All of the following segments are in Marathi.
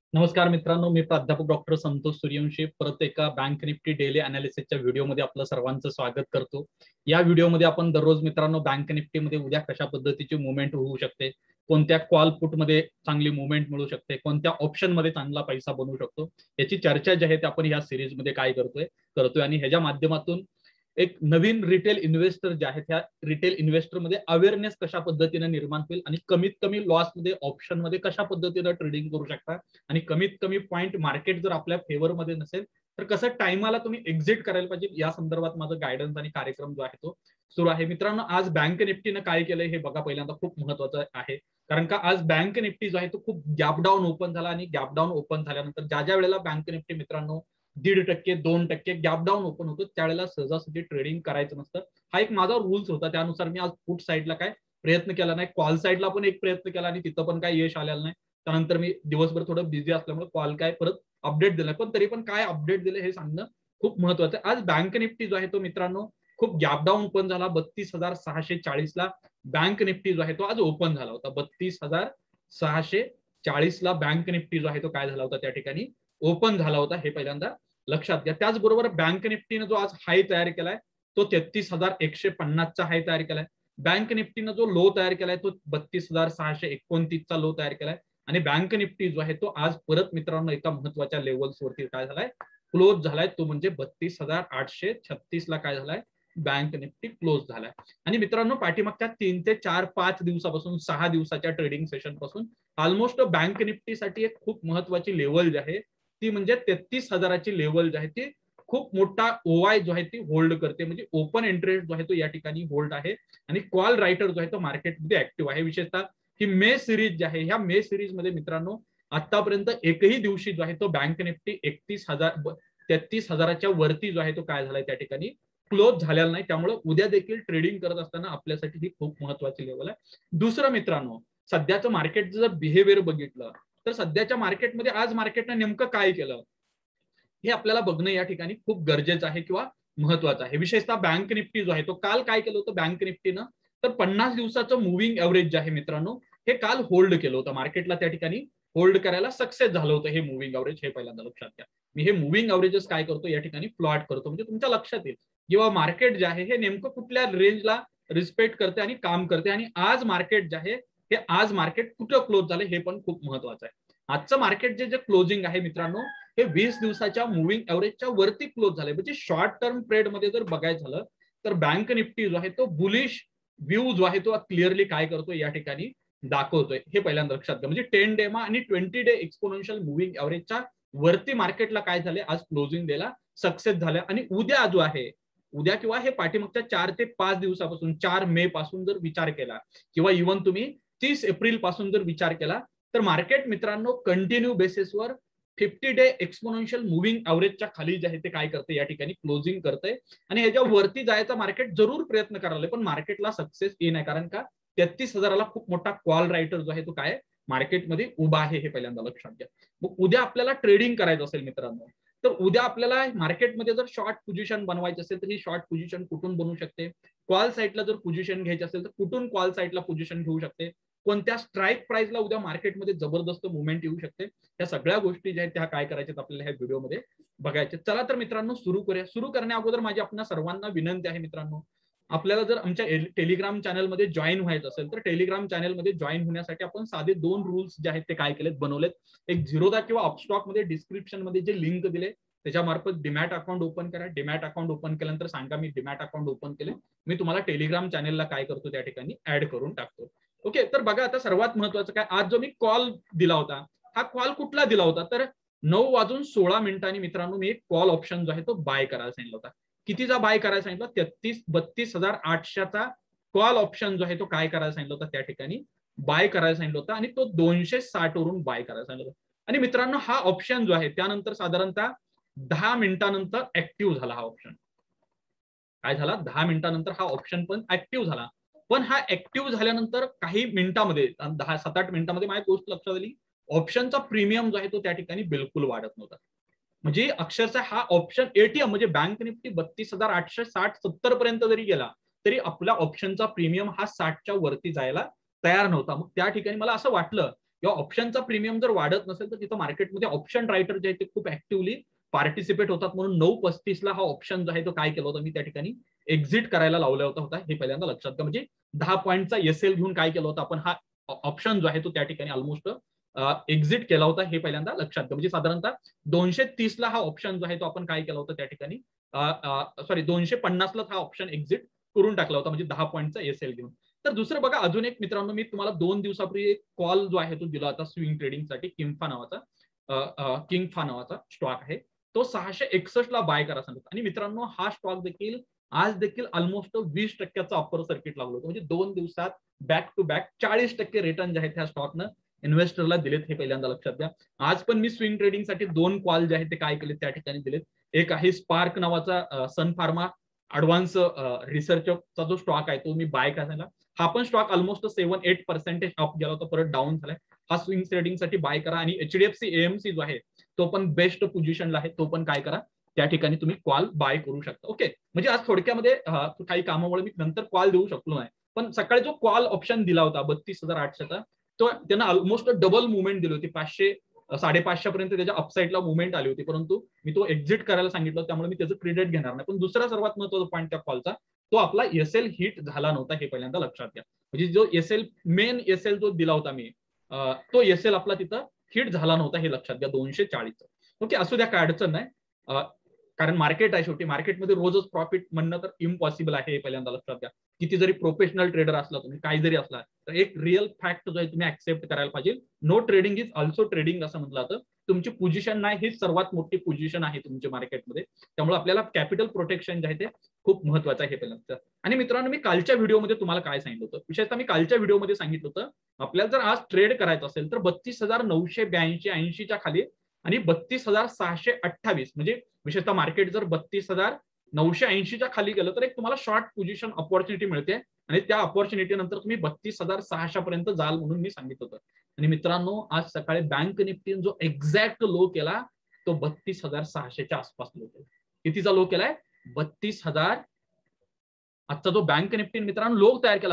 नमस्कार मित्रांनो, मी प्राध्यापक डॉक्टर संतोष सूर्यवंशी परत एका बँक निफ्टी डेली अनालिसिसच्या व्हिडिओमध्ये आपलं सर्वांचं स्वागत करतो। या व्हिडिओमध्ये आपण दररोज मित्रांनो बँक निफ्टीमध्ये उद्या कशा पद्धतीची मूवमेंट होऊ शकते, कोणत्या कॉल पुट मध्ये चांगली मूवमेंट मिळू शकते, कोणत्या ऑप्शन मध्ये चांगला पैसा बनवू शकतो, याची चर्चा जी आहे ते आपण या सिरीज मध्ये काय करतोय आणि ह्याच्या माध्यमातून एक नवीन रिटेल इन्व्हेस्टर जे आहेत, ह्या रिटेल इन्व्हेस्टर मध्ये अवेअरनेस कशा पद्धतीने निर्माण होईल आणि कमीत कमी लॉस मध्ये ऑप्शन मध्ये कशा पद्धतीने ट्रेडिंग करू शकता आणि कमीत कमी पॉईंट मार्केट जर आपल्या फेवर मध्ये नसेल तर कसं टाइमाला तुम्ही एक्झिट करायला पाहिजे, या संदर्भात माझं गायडन्स आणि कार्यक्रम जो आहे तो सुरू आहे। मित्रांनो, आज बँक निफ्टीनं काय केलंय हे बघा, पहिल्यांदा खूप महत्वाचं आहे, कारण का आज बँक निफ्टी जो आहे तो खूप गॅप डाऊन ओपन झाला आणि गॅप डाऊन ओपन झाल्यानंतर ज्या ज्या वेळेला बँक निफ्टी मित्रांनो 1.5% 2% गॅप डाऊन ओपन होतो त्यावेळेला सहजासहजी ट्रेडिंग करायचं नसतं। हा एक माझा रूल्स होता, त्यानुसार मी आज पुट साईडला काय प्रयत्न केला नाही, कॉल साईडला पण एक प्रयत्न केला आणि तिथं पण काय यश आलेलं नाही। त्यानंतर मी दिवसभर थोडं बिझी असल्यामुळे कॉल काय परत अपडेट दिला, पण तरी पण काय अपडेट दिले हे सांगणं खूप महत्वाचं आहे। आज बँक निफ्टी जो आहे तो मित्रांनो खूप गॅप डाऊन ओपन झाला 32,640 ला बँक निफ्टी जो आहे तो आज ओपन झाला होता। 32,640 ला बँक निफ्टी जो आहे तो काय झाला होता त्या ठिकाणी ओपन झाला होता, हे पहिल्यांदा लक्षात घ्या। त्याचबरोबर बँक निफ्टीनं जो आज हाय तयार केलाय तो 33,150 चा हाय तयार केलाय। बँक निफ्टीनं जो लो तयार केलाय तो 32,629 चा लो तयार केलाय आणि बँक निफ्टी जो आहे तो आज परत मित्रांनो एका महत्वाच्या लेवल्स वरती काय झालाय, क्लोज झालाय, तो म्हणजे 32,836 ला काय झालाय, बँक निफ्टी क्लोज झालाय। आणि मित्रांनो, पाठीमागच्या 3 ते 4-5 दिवसापासून 6 दिवसाच्या ट्रेडिंग सेशन पासून ऑलमोस्ट बँक निफ्टीसाठी एक खूप महत्वाची लेवल जी आहे ती म्हणजे 33,000ची लेवल जी आहे ती खूप मोठा ओवाय जो आहे ती होल्ड करते, म्हणजे ओपन इंटरेस्ट जो आहे तो या ठिकाणी होल्ड आहे आणि कॉल रायटर जो आहे तो मार्केटमध्ये ऍक्टिव्ह आहे। विशेषतः ही मे सिरीज जी आहे, ह्या मे सिरीज मध्ये मित्रांनो आतापर्यंत एकही दिवशी जो आहे तो बँक निफ्टी 33,000च्या वरती जो आहे तो काय झालाय त्या ठिकाणी क्लोज झालेला नाही। त्यामुळे उद्या देखील ट्रेडिंग करत असताना आपल्यासाठी ही खूप महत्वाची लेवल आहे। दुसरं मित्रांनो, सध्याचं मार्केट जर बिहेवियर बघितलं तर सध्याच्या मार्केटमध्ये आज मार्केटने नेमकं काय केलं हे आपल्याला बघणं या ठिकाणी खूप गरजेचं आहे किंवा महत्वाचं आहे। विशेषतः बँक निफ्टी जो आहे तो काल काय केलं होतं बँक निफ्टीनं, तर 50 दिवसाचं मुव्हिंग एव्हरेज जे आहे मित्रांनो हे काल होल्ड केलं होतं, मार्केटला त्या ठिकाणी होल्ड करायला सक्सेस झालं होतं हे मुव्हिंग एव्हरेज, हे पहिल्यांदा लक्षात घ्या। मी हे मुव्हिंग एव्हरेजेस काय करतो या ठिकाणी प्लॉट करतो, म्हणजे तुमच्या लक्षात येईल किंवा मार्केट जे आहे हे नेमकं कुठल्या रेंजला रिस्पेक्ट करते आणि काम करते आणि आज मार्केट जे आहे हे आज मार्केट कुठं क्लोज झाले हे पण खूप महत्वाचं आहे। आजचं मार्केट जे क्लोजिंग आहे मित्रांनो हे 20 दिवसाच्या मुव्हिंग एव्हरेजच्या वरती क्लोज झाले, म्हणजे शॉर्ट टर्म ट्रेड मध्ये जर बघायचं झालं तर बँक निफ्टी जो आहे तो बुलिश व्ह्यू जो आहे तो क्लिअरली काय करतोय या ठिकाणी दाखवतोय, हे पहिल्यांदा लक्षात घ्या। म्हणजे 10 डे आणि 20 डे एक्सपोनेन्शियल मुव्हिंग एव्हरेजच्या वरती मार्केटला काय झाले आज क्लोजिंग द्यायला सक्सेस झालं आणि उद्या जो आहे उद्या किंवा हे पाठीमागच्या 4 ते 5 दिवसापासून 4 मे पासून जर विचार केला किंवा इव्हन तुम्ही 30 एप्रिल पासून जर विचार केला तर मार्केट मित्रांनो कंटिन्यू बेसिसवर 50 डे एक्सपोनेन्शियल मुव्हिंग एव्हरेजच्या खाली जे आहे ते काय करते या ठिकाणी क्लोजिंग करते आणि ह्याच्या वरती जायचा मार्केट जरूर प्रयत्न करायला, पण मार्केटला सक्सेस येईल नाही, कारण का 33,000ला खूप मोठा कॉल रायटर जो आहे तो काय मार्केटमध्ये उभा आहे, हे पहिल्यांदा लक्षात घ्या। मग उद्या आपल्याला ट्रेडिंग करायचं असेल मित्रांनो तर उद्या आपल्याला मार्केटमध्ये जर शॉर्ट पोझिशन बनवायची असेल तर ही शॉर्ट पोझिशन कुठून बनवू शकते, कॉल साईडला जर पोझिशन घ्यायची असेल तर कुठून कॉल साईडला पोझिशन घेऊ शकते, कोणत्या स्ट्राईक प्राइसला उद्या मार्केटमध्ये जबरदस्त मुवमेंट येऊ शकते, या सगळ्या गोष्टी ज्या आहेत त्या काय करायच्यात आपल्याला ह्या व्हिडिओमध्ये बघायचे। चला तर मित्रांनो सुरू करूया। सुरू करण्या अगोदर माझी आपल्या सर्वांना विनंती आहे मित्रांनो, आपल्याला जर आमच्या टेलिग्राम चॅनलमध्ये जॉईन व्हायचं असेल तर टेलिग्राम चॅनलमध्ये जॉईन होण्यासाठी आपण साधे 2 रूल्स जे आहेत ते काय केलेत बनवलेत। एक झिरोदा किंवा अपस्टॉक मध्ये डिस्क्रिप्शन मध्ये जे लिंक दिले त्याच्या मार्फत डीमॅट अकाउंट ओपन करा। डीमॅट अकाउंट ओपन केल्यानंतर सांगा मी डीमॅट अकाउंट ओपन केले, मी तुम्हाला टेलिग्राम चॅनलला काय करतो त्या ठिकाणी ऍड करून टाकतो। ओके, तर बघा आता सर्वात महत्वाचं काय, आज जो मी कॉल दिला होता हा कॉल कुठला दिला होता, तर 9:16 मित्रांनो मी एक कॉल ऑप्शन जो आहे तो बाय करायला सांगितला होता। कितीचा बाय करायला सांगितलं, 32,800चा कॉल ऑप्शन जो आहे तो काय करायला सांगितलं होता त्या ठिकाणी बाय करायला सांगितलं होतं आणि तो 260 वरून बाय करायला सांगितलं होतं। आणि मित्रांनो हा ऑप्शन जो आहे त्यानंतर साधारणतः 10 मिनिटांनंतर ऍक्टिव्ह झाला हा ऑप्शन, काय झाला 10 मिनिटांनंतर हा ऑप्शन पण ऍक्टिव्ह झाला। पण हा ऍक्टिव्ह झाल्यानंतर काही मिनिटांमध्ये 7-8 मिनिटांमध्ये माझ्या गोष्ट लक्षात आली, ऑप्शनचा प्रीमियम जो आहे तो त्या ठिकाणी बिलकुल वाढत नव्हता। म्हणजे अक्षरशः हा ऑप्शन एटीएम म्हणजे बँक निफ्टी 32,860-70 पर्यंत जरी गेला तरी आपला ऑप्शनचा प्रीमियम हा 60च्या वरती जायला तयार नव्हता। मग त्या ठिकाणी मला असं वाटलं किंवा ऑप्शनचा प्रीमियम जर वाढत नसेल तर तिथं मार्केटमध्ये ऑप्शन रायटर जे आहे ते खूप ऍक्टिव्हली पार्टिसिपेट होतात. म्हणून 9:35 हा ऑप्शन जो आहे तो काय केला होता मी त्या ठिकाणी एक्झिट करायला लावला होता हे पहिल्यांदा लक्षात घ्या. म्हणजे 10 पॉईंटचा एसएल घेऊन काय केलं होतं आपण, हा ऑप्शन जो आहे तो त्या ठिकाणी ऑलमोस्ट एक्झिट केला होता हे पहिल्यांदा लक्षात घ्या. म्हणजे साधारणतः 230 हा ऑप्शन जो आहे तो आपण काय केला होता त्या ठिकाणी, सॉरी 250 हा ऑप्शन एक्झिट करून टाकला होता, म्हणजे 10 पॉईंटचा एसएल घेऊन. तर दुसरं बघा, अजून एक मित्रांनो, मी तुम्हाला 2 दिवसापूर्वी एक कॉल जो आहे तो दिला होता स्विंग ट्रेडिंगसाठी. किंगफा नावाचा स्टॉक आहे, तो 661 ला बाय करा सांगतो. आणि मित्रांनो हा स्टॉक देखील आज देखील ऑलमोस्ट 20% अप्पर सर्किट लागलो होतं. म्हणजे 2 दिवसात बॅक टू बॅक 40% रिटर्न जे आहेत त्या स्टॉकनं इन्व्हेस्टरला दिलेत हे पहिल्यांदा लक्षात घ्या. आज पण मी स्विंग ट्रेडिंगसाठी 2 कॉल जे आहेत ते काय केले त्या ठिकाणी दिलेत. एक आहे स्पार्क नावाचा सन फार्मा ऍडव्हान्स रिसर्चचा जो स्टॉक आहे तो मी बाय करायला. हा पण स्टॉक ऑलमोस्ट 7-8% अप गेला होता, परत डाऊन झालाय. हा स्विंग ट्रेडिंगसाठी बाय करा. आणि एचडीएफसी एएमसी जो आहे तो पण बेस्ट पोझिशनला आहे, तो पण काय करा त्या ठिकाणी तुम्ही कॉल बाय करू शकता. ओके, म्हणजे आज थोडक्यामध्ये काही कामामुळे मी नंतर कॉल देऊ शकलो नाही, पण सकाळी जो कॉल ऑप्शन दिला होता 32,800चा, तो त्यांना ऑलमोस्ट डबल मुवमेंट दिली होती. 500-550 पर्यंत त्याच्या अपसाईडला मुवमेंट आली होती, परंतु मी तो एक्झिट करायला सांगितलं, त्यामुळे मी त्याचं क्रेडिट घेणार नाही. पण दुसरा सर्वात महत्त्वाचा पॉईंट त्या कॉलचा, तो आपला एसएल हिट झाला नव्हता हे पहिल्यांदा लक्षात घ्या. म्हणजे जो एसएल मेन एसएल जो दिला होता मी, तो एसएल आपला तिथं हिट झाला नव्हता हे लक्षात घ्या 240. ओके, असू द्या, काय अडचण नाही, कारण मार्केट आहे, शेवटी मार्केटमध्ये रोजच प्रॉफिट म्हणणं तर इम्पॉसिबल आहे हे पहिल्यांदा लक्षात घ्या. किती जरी प्रोफेशनल ट्रेडर असला तुम्ही, काही जरी असला, तर एक रिअल फॅक्ट जो आहे तुम्ही ऍक्सेप्ट करायला पाहिजे. No trading is also trading असं म्हटलं जातं. तुमची पोझिशन नाही, हीच सर्वात मोठी पोझिशन आहे तुमच्या मार्केटमध्ये. त्यामुळे आपल्याला कॅपिटल प्रोटेक्शन जे आहे ते खूप महत्वाचं आहे हे पहिल्यांदा. आणि मित्रांनो, मी कालच्या व्हिडिओमध्ये तुम्हाला काय सांगितलं होतं, विशेषतः मी कालच्या व्हिडिओमध्ये सांगितलं होतं, आपल्याला जर आज ट्रेड करायचं असेल तर 32,982-80च्या खाली आणि 32,628, म्हणजे विशेषतः मार्केट जर 32,980च्या खाली गेलं तर एक तुम्हाला शॉर्ट पोझिशन अपॉर्च्युनिटी मिळते. आणि त्या अपॉर्च्युनिटी नंतर तुम्ही 32,600 पर्यंत जाल म्हणून मी सांगितलं होतं. आणि मित्रांनो, आज सकाळी बँक निफ्टीने जो एक्झॅक्ट लो केला तो 32,600च्या आसपास लो केला. कितीचा लो केलाय? 32,000. आजचा जो बँक निफ्टी मित्रांनो लो तयार केला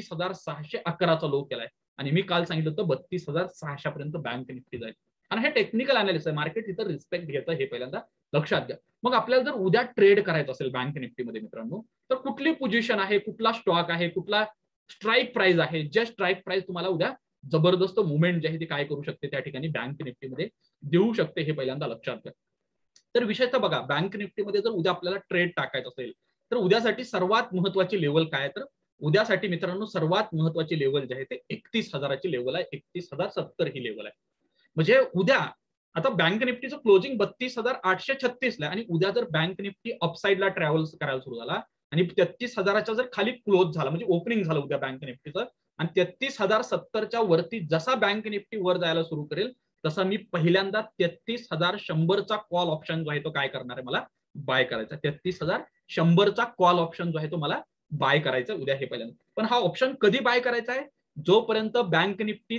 32,611चा लो केलाय. आणि मी काल सांगितलं होतं 32,600 पर्यंत बँक निफ्टी जाईल. आणि हे टेक्निकल अनालिसिस आहे, मार्केट इथं रिस्पेक्ट घेतं हे पहिल्यांदा लक्षात घ्या. मग आपल्याला जर उद्या ट्रेड करायचं असेल बँक निफ्टीमध्ये मित्रांनो, तर कुठली पोझिशन आहे, कुठला स्टॉक आहे, कुठला स्ट्राईक प्राइस आहे, जे स्ट्राईक प्राइस तुम्हाला उद्या जबरदस्त मुवमेंट जे आहे ते काय करू शकते त्या ठिकाणी बँक निफ्टीमध्ये देऊ शकते हे पहिल्यांदा लक्षात घ्या. तर विशेषतः बघा, बँक निफ्टीमध्ये जर उद्या आपल्याला ट्रेड टाकायचं असेल तर उद्यासाठी सर्वात महत्वाची लेवल काय, तर उद्यासाठी मित्रांनो सर्वात महत्वाची लेवल जी आहे ते 31,000ची लेवल आहे. 31,070 ही लेवल आहे. म्हणजे उद्या आता बँक निफ्टीचं क्लोजिंग 32,836 ला, आणि उद्या जर बँक निफ्टी अपसाईडला ट्रॅव्हल करायला सुरू झाला आणि 33,000च्या जर खाली क्लोज झाला, म्हणजे ओपनिंग झालं उद्या बँक निफ्टीचं, आणि 33,070च्या वरती जसा बँक निफ्टी वर जायला सुरू करेल तसा मी पहिल्यांदा 33,100चा कॉल ऑप्शन जो आहे तो काय करणार आहे, मला बाय करायचा. 33,100चा कॉल ऑप्शन जो आहे तो मला बाय करायचा उद्या हे पहिल्यांदा. पण हा ऑप्शन कधी बाय करायचा आहे? जोपर्यंत बँक निफ्टी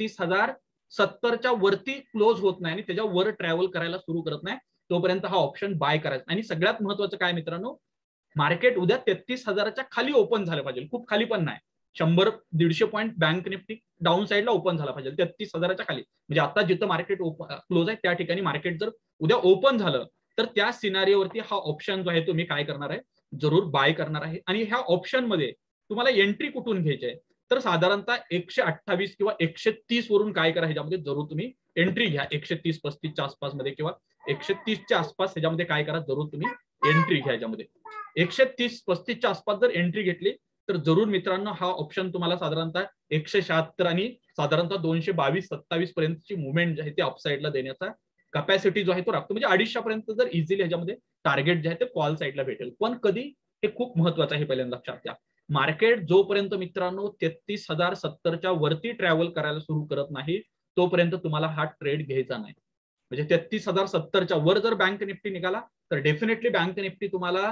33,070च्या वरती क्लोज होत नाही आणि त्याच्या वर ट्रॅव्हल करायला सुरू करत नाही, तोपर्यंत हा ऑप्शन बाय करायचा. आणि सगळ्यात महत्वाचं काय मित्रांनो, मार्केट उद्या 33,000च्या खाली ओपन झालं पाहिजे, खूप खाली पण नाही. 100-150 पॉईंट बँक निफ्टी डाऊन साईडला ओपन झाला पाहिजे 33,000च्या खाली. म्हणजे आता जिथं मार्केट क्लोज आहे त्या ठिकाणी मार्केट जर उद्या ओपन झालं तर त्या सिनारिओवरती हा ऑप्शन जो आहे तो मी काय करणार आहे, जरूर बाय करणार आहे. आणि ह्या ऑप्शन मध्ये तुम्हाला एंट्री कुठून घ्यायची आहे, तर साधारणतः 128 किंवा 130 वरून काय करा, ह्याच्यामध्ये जरूर तुम्ही एंट्री घ्या. 130-35च्या आसपास मध्ये किंवा 130च्या आसपास ह्याच्यामध्ये काय करा, जरूर तुम्ही एंट्री घ्या. ह्याच्यामध्ये 130-35च्या आसपास जर एंट्री घेतली तर जरूर मित्रांनो हा ऑप्शन तुम्हाला साधारणतः 176 आणि साधारणतः 222-27 पर्यंतची मुवमेंट जी आहे ती अपसाईडला देण्याचा कॅपॅसिटी जो आहे तो राखतो. म्हणजे 250 पर्यंत जर इझिली ह्याच्यामध्ये टार्गेट जे आहे ते कॉल साईडला भेटेल. पण कधी, हे खूप महत्वाचं आहे पहिल्यांदा लक्षात घ्या. मार्केट जोपर्यंत मित्रांनो 33,070च्या वरती ट्रॅव्हल करायला सुरू करत नाही तोपर्यंत तुम्हाला हा ट्रेड घ्यायचा नाही. म्हणजे 33,070च्या वर जर बँक निफ्टी निघाला तर डेफिनेटली बँक निफ्टी तुम्हाला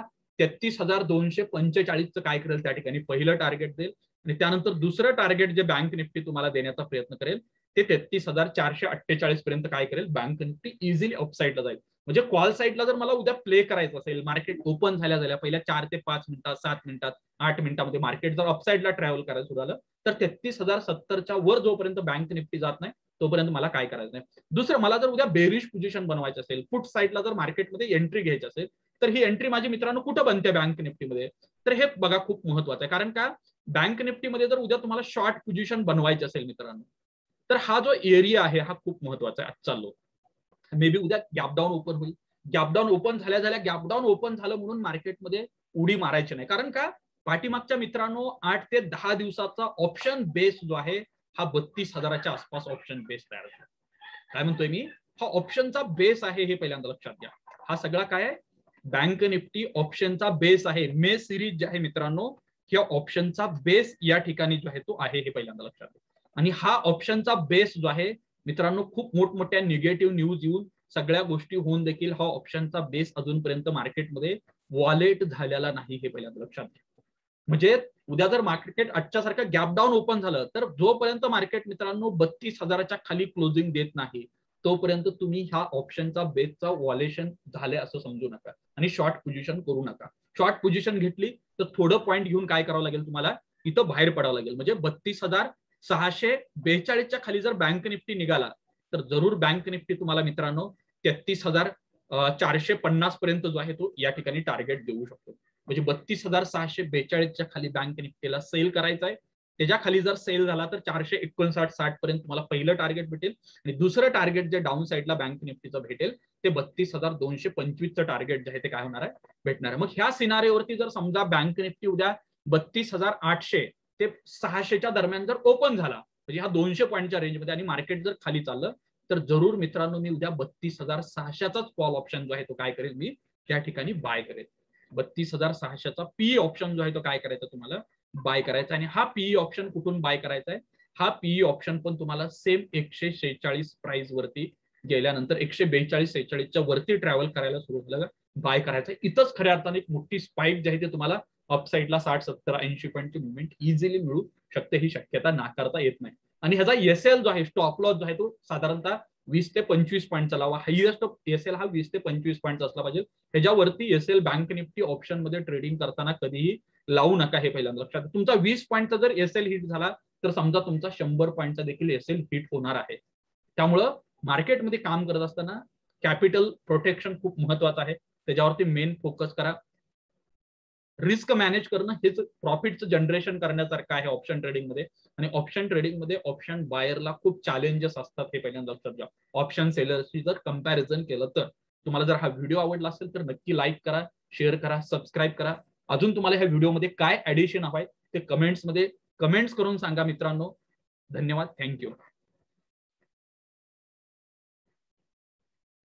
33,245चं काय करेल त्या ठिकाणी पहिलं टार्गेट देईल. आणि त्यानंतर दुसरं टार्गेट जे बँक निफ्टी तुम्हाला देण्याचा प्रयत्न करेल ते 33,448 पर्यंत काय करेल, बँक निफ्टी इझिली अपसाईडला जाईल. म्हणजे कॉल साईडला जर मला उद्या प्ले करायचं असेल, मार्केट ओपन झाल्या पहिल्या 4 ते 5 मिनिटात, 7 मिनिटात, 8 मिनिटांमध्ये मार्केट जर अपसाईडला ट्रॅव्हल करायला सुरू झालं तर 33,070च्या वर जोपर्यंत बँक निफ्टी जात नाही तोपर्यंत मला काय करायचं नाही. दुसरं, मला जर उद्या बेरिश पोझिशन बनवायचं असेल, पुट साईडला जर मार्केटमध्ये एंट्री घ्यायची असेल, तर ही एंट्री माझी मित्रांनो कुठं बनते बँक निफ्टीमध्ये, तर हे बघा खूप महत्वाचं आहे. कारण का, बँक निफ्टीमध्ये जर उद्या तुम्हाला शॉर्ट पोझिशन बनवायची असेल मित्रांनो, तर हा जो एरिया आहे हा खूप महत्वाचा आहे. आजचा लो मे बी उद्या गॅपडाऊन ओपन होईल, गॅपडाऊन ओपन झाल्या गॅपडाऊन ओपन झालं म्हणून मार्केटमध्ये उडी मारायची नाही. कारण का, पाठीमागच्या मित्रांनो 8 ते 10 दिवसाचा ऑप्शन बेस जो आहे हा 32,000च्या आसपास ऑप्शन बेस तयार झाला. काय म्हणतोय मी, हा ऑप्शनचा बेस आहे हे पहिल्यांदा लक्षात घ्या. हा सगळा काय आहे, बँक निफ्टी ऑप्शनचा बेस आहे. मे सिरीज जे आहे मित्रांनो, या ऑप्शनचा बेस या ठिकाणी जो आहे तो आहे हे पहिल्यांदा लक्षात घ्या. आणि हा ऑप्शनचा बेस जो आहे मित्रांनो, खूप मोठमोठ्या निगेटिव्ह न्यूज येऊन सगळ्या गोष्टी होऊन देखील हा ऑप्शनचा बेस अजूनपर्यंत मार्केटमध्ये वॉलेट झालेला नाही हे पहिल्यांदा लक्षात घ्या. म्हणजे उद्या जर मार्केट आजच्या सारखं गॅपडाऊन ओपन झालं, तर जोपर्यंत मार्केट मित्रांनो 32,000च्या खाली क्लोजिंग देत नाही, तोपर्यंत तुम्ही ह्या ऑप्शनचा बेसचा वॉलेशन झाले असं समजू नका आणि शॉर्ट पोझिशन करू नका. शॉर्ट पोझिशन घेतली तर थोडं पॉईंट घेऊन काय करावं लागेल तुम्हाला, इथं बाहेर पडावं लागेल. म्हणजे 32,642च्या खाली जर बँक निफ्टी निघाला, तर जरूर बँक निफ्टी तुम्हाला मित्रांनो 33,450 पर्यंत जो आहे तो या ठिकाणी टार्गेट देऊ शकतो. म्हणजे 32,642च्या खाली बँक निफ्टीला सेल करायचा आहे. त्याच्या खाली जर सेल झाला तर 459-60 पर्यंत तुम्हाला पहिलं टार्गेट भेटेल आणि दुसरं टार्गेट जे डाऊन साईडला बँक निफ्टीचं भेटेल ते 32,225चं टार्गेट जे आहे ते काय होणार आहे, भेटणार आहे. मग ह्या सिनारीवरती जर समजा बँक निफ्टी उद्या 32,800 ते 600च्या दरम्यान जर ओपन झाला, म्हणजे हा 200 पॉईंटच्या रेंजमध्ये आणि मार्केट जर खाली चाललं, तर जरूर मित्रांनो मी उद्या 32,600चाच कॉल ऑप्शन जो आहे तो काय करेल, मी त्या ठिकाणी बाय करेल. 32,600चा पीई ऑप्शन जो आहे तो काय करायचा तुम्हाला, बाय करायचा. आणि हा पीई ऑप्शन कुठून बाय करायचा आहे, हा पीई ऑप्शन पण तुम्हाला सेम 146 प्राइस वरती गेल्यानंतर 142-46च्या वरती ट्रॅव्हल करायला सुरू झालं बाय करायचं. इथंच खऱ्या अर्थाने एक मोठी स्पाइक जी आहे ते तुम्हाला अपसाईडला 60-70-80 पॉईंटची मुवमेंट इझिली मिळू शकते, ही शक्यता नाकारता येत नाही. आणि ह्याचा एसएल जो आहे, स्टॉप लॉस जो आहे तो साधारणतः 20 ते 25 पॉईंटचा लावा. हायएस्ट एसएल हा 20 ते 25 पॉईंटचा असला पाहिजे. ह्याच्यावरती एसएल बँक निफ्टी ऑप्शन मध्ये ट्रेडिंग करताना कधीही लावू नका, हे पहिल्यांदा लक्षात. तुमचा 20 पॉईंटचा जर एसएल हिट झाला तर समजा तुमचा 100 पॉईंटचा देखील एसएल हिट होणार आहे. त्यामुळं मार्केटमध्ये काम करत असताना कॅपिटल प्रोटेक्शन खूप महत्वाचं आहे, त्याच्यावरती मेन फोकस करा. रिस्क मॅनेज करणं हेच प्रॉफिटचं जनरेशन करण्यासारखं आहे ऑप्शन ट्रेडिंग मध्ये. आणि ऑप्शन ट्रेडिंग मध्ये ऑप्शन बायरला खूप चॅलेंजेस असतात, हे पहिल्यांदा लक्षात घ्या. ऑप्शन सेलरशी जर कंपॅरिझन केलं तर. तुम्हाला जर हा व्हिडिओ आवडला असेल तर नक्की लाईक करा, शेअर करा, सबस्क्राईब करा. अजून तुम्हाला ह्या व्हिडिओमध्ये काय ऍडिशन हवंय ते कमेंट्स करून सांगा मित्रांनो. धन्यवाद, थँक्यू.